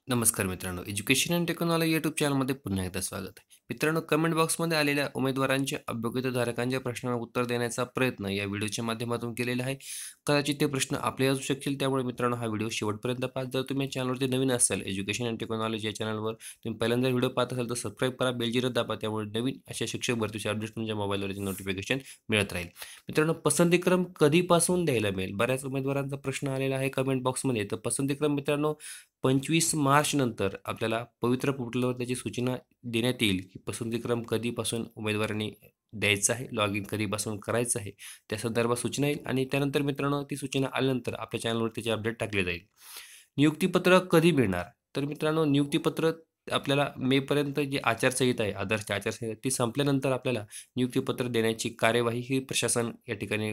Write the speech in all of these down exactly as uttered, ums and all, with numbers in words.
नमस्कार मित्रांनो, education and technology YouTube चॅनलमध्ये पुन्हा एकदा स्वागत आहे. मित्रांनो, कमेंट बॉक्समध्ये आलेल्या उमेदवारांच्या अभ्यर्थीधारकांच्या प्रश्नांना उत्तर देण्याचा प्रयत्न या व्हिडिओच्या माध्यमातून केलेला आहे. कदाचित ते प्रश्न आपले असू शकतील, त्यामुळे मित्रांनो हा व्हिडिओ शेवटपर्यंत पहा. जर तुम्ही या चॅनलवरती नवीन असाल, एज्युकेशन अँड टेक्नॉलॉजी या चॅनलवर तुम्ही पहिल्यांदा व्हिडिओ पाहत असाल तर सबस्क्राईब करा, बेल जिरं दाबा. त्यामुळे नवीन अशा शिक्षक भरतीचे अपडेट्स तुमच्या मोबाईलवरती नोटिफिकेशन मिळत राहील. मित्रांनो, पसंतीक्रम कधीपासून द्यायला मिळेल? बऱ्याच उमेदवारांचा प्रश्न आलेला आहे कमेंट बॉक्समध्ये. तर पसंतीक्रम मित्रांनो पंचवीस मार्च नंतर आपल्याला पवित्र पोर्टलवर त्याची सूचना देण्यात येईल की पसंतीक्रम कधीपासून उमेदवारांनी द्यायचा आहे, लॉग इन कधीपासून करायचं आहे, त्या संदर्भात सूचना येईल आणि त्यानंतर मित्रांनो ती सूचना आल्यानंतर आपल्या चॅनलवर त्याचे अपडेट टाकले जाईल. नियुक्तीपत्र कधी मिळणार? तर मित्रांनो नियुक्तीपत्र आपल्याला मेपर्यंत जी आचारसंहिता आहे, आदर्श आचारसंहिता ती संपल्यानंतर आपल्याला नियुक्तीपत्र देण्याची कार्यवाही ही प्रशासन या ठिकाणी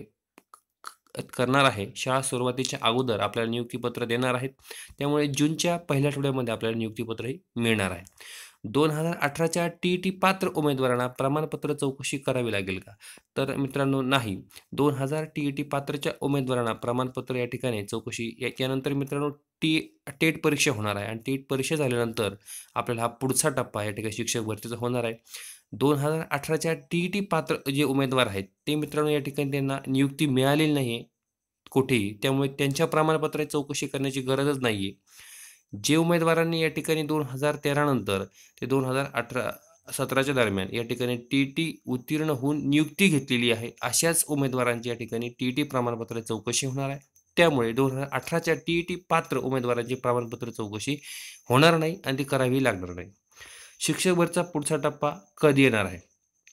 क करणार आहे. शाळा सुरुवातीच्या अगोदर आपल्याला नियुक्तीपत्र देणार आहेत. त्यामुळे जूनच्या पहिल्या आठवड्यामध्ये आपल्याला नियुक्तीपत्रही मिळणार आहे. दोन हजार अठराच्या टी-ई-टी पात्र उमेदवारांना प्रमाणपत्र चौकशी करावी लागेल का? तर मित्रांनो नाही. दोन हजार टी-ई-टी पात्रच्या उमेदवारांना प्रमाणपत्र या ठिकाणी चौकशी याच्यानंतर मित्रांनो टी टेट परीक्षा होणार आहे आणि टेट परीक्षा झाल्यानंतर आपल्याला हा पुढचा टप्पा या ठिकाणी शिक्षक भरतीचा होणार आहे. दोन हजार अठराच्या टी-ई-टी पात्र जे उमेदवार आहेत, ते मित्रांनो या ठिकाणी त्यांना नियुक्ती मिळालेली नाही कुठेही. त्यामुळे त्यांच्या प्रमाणपत्राची चौकशी करण्याची गरजच नाहीये. जे उमेदवारांनी या ठिकाणी दोन हजार तेरा नंतर ते दोन हजार अठरा सतराच्या दरम्यान या ठिकाणी टी-ई-टी उत्तीर्ण होऊन नियुक्ती घेतलेली आहे, अशाच उमेदवारांची या ठिकाणी टी-ई-टी प्रमाणपत्र चौकशी होणार आहे. त्यामुळे दोन हजार अठराच्या टी-ई-टी पात्र उमेदवारांची प्रमाणपत्र चौकशी होणार नाही आणि ती करावी लागणार नाही. शिक्षक भरतीचा पुढचा टप्पा कधी येणार आहे?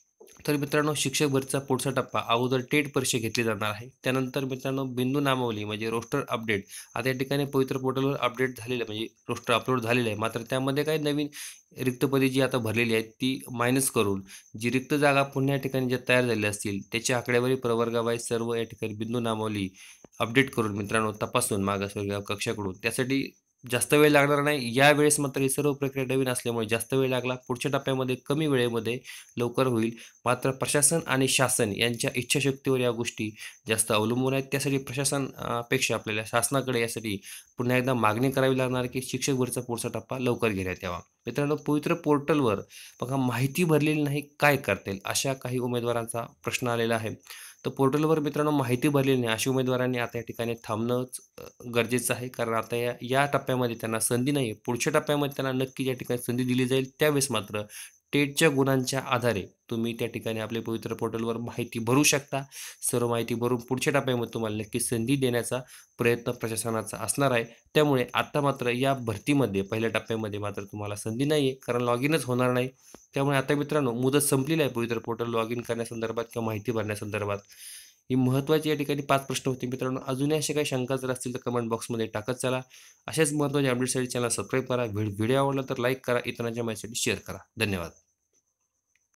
तर मित्रांनो शिक्षक भरतीचा पुढचा टप्पा अगोदर टेट परीक्षा घेतली जाणार आहे. त्यानंतर मित्रांनो बिंदू नामावली म्हणजे रोस्टर अपडेट आता या ठिकाणी पवित्र पोर्टलवर अपडेट झालेलं आहे म्हणजे रोस्टर अपलोड झालेलं आहे. मात्र त्यामध्ये काही नवीन रिक्तपदे जी आता भरलेली आहेत ती मायनस करून जी रिक्त जागा पुन्हा या ठिकाणी ज्या तयार झालेल्या असतील त्याची आकडेवारी प्रवर्गावाईज सर्व या ठिकाणी बिंदू नामावली अपडेट करून मित्रांनो तपासून मागासवर्गीय कक्षाकडून त्यासाठी जास्त वेळ लागणार नाही. यावेळेस मात्र ही सर्व प्रक्रिया नवीन असल्यामुळे जास्त वेळ लागला. पुढच्या टप्प्यामध्ये कमी वेळेमध्ये लवकर होईल. मात्र प्रशासन आणि शासन यांच्या इच्छाशक्तीवर या गोष्टी जास्त अवलंबून आहेत. त्यासाठी प्रशासन अ, पेक्षा आपल्याला शासनाकडे यासाठी पुन्हा एकदा मागणी करावी लागणार की शिक्षक भरतीचा पुढचा टप्पा लवकर घेण्यात यावा. मित्रांनो पवित्र पोर्टलवर बघा माहिती भरलेली नाही काय करता येईल? अशा काही उमेदवारांचा प्रश्न आलेला आहे. तर पोर्टलवर मित्रांनो माहिती भरलेली नाही अशा उमेदवारांनी आता या ठिकाणी थांबणंच अ, गरजेचं आहे. कारण आता या या टप्प्यामध्ये त्यांना संधी नाही आहे. पुढच्या टप्प्यामध्ये त्यांना नक्की या ठिकाणी संधी दिली जाईल. त्यावेळेस मात्र टेटच्या गुणांच्या आधारे तुम्ही त्या ठिकाणी आपले पवित्र पोर्टलवर माहिती भरू शकता. सर्व माहिती भरून पुढच्या टप्प्यामध्ये तुम्हाला नक्की संधी देण्याचा प्रयत्न प्रशासनाचा असणार आहे. त्यामुळे आता मात्र या भरतीमध्ये पहिल्या टप्प्यामध्ये मात्र तुम्हाला संधी नाही आहे. कारण लॉग इनच होणार नाही. त्यामुळे आता मित्रांनो मुदत संपलेली आहे पवित्र पोर्टल लॉग इन करण्यासंदर्भात किंवा माहिती भरण्यासंदर्भात. ही महत्त्वाची या ठिकाणी पाच प्रश्न होते मित्रांनो. अजूनही अशा काही शंका जर असतील तर कमेंट बॉक्समध्ये टाकत चला. अशाच महत्त्वाच्या अपडेटसाठी चॅनल सबस्क्राईब करा. व्हिडिओ आवडला तर लाईक करा. इतरांच्या माहितीसाठी शेअर करा. धन्यवाद.